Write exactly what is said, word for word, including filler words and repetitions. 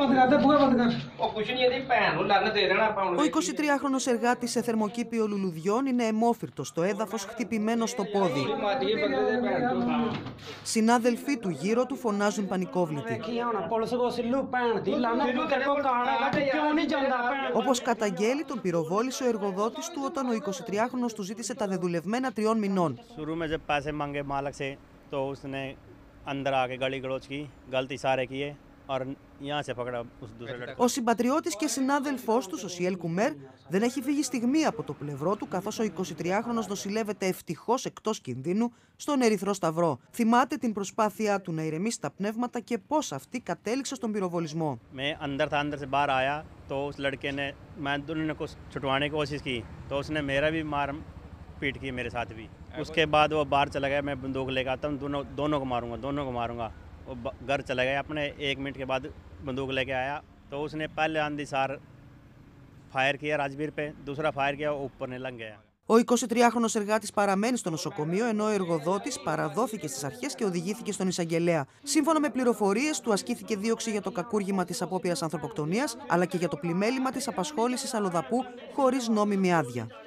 Ο εικοσιτριάχρονος εργάτης σε θερμοκήπιο λουλουδιών είναι αιμόφυρτος στο έδαφος, χτυπημένο στο πόδι. Συνάδελφοί του γύρω του φωνάζουν πανικόβλητοι. Όπως καταγγέλει, τον πυροβόλησε ο εργοδότης του όταν ο εικοσιτριάχρονος του ζήτησε τα δεδουλευμένα τριών μηνών. Ο συμπατριώτης και συνάδελφός του, ο Σιέλ Κουμέρ, δεν έχει φύγει στιγμή από το πλευρό του, καθώς ο εικοσιτριάχρονος νοσηλεύεται ευτυχώς εκτός κινδύνου στον Ερυθρό Σταυρό. Θυμάται την προσπάθειά του να ηρεμήσει τα πνεύματα και πώς αυτή κατέληξε στον πυροβολισμό. पीट की मेरे साथ भी उसके बाद वो बाहर चला गया मैं बंदूक लेकर आता हूँ दोनों दोनों को मारूंगा दोनों को मारूंगा वो घर चला गया अपने एक मिनट के बाद बंदूक लेके आया तो उसने पहले आंधी सार फायर किया राजवीर पे दूसरा फायर किया वो ऊपर ने लग गया. Ο εικοσιτριάχρονος εργάτης παραμένει στο νοσοκομείο, ενώ ο εργοδότης παραδόθηκε στις αρχές και οδηγήθηκε στον εισαγγελέα. Σύμφωνα με πληροφορίες, του ασκήθηκε δίωξη για το κακούργημα της απόπειρας ανθρωποκτονίας, αλλά και για το πλημέλημα της απασχόλησης αλλοδαπού χωρίς νόμιμη άδεια.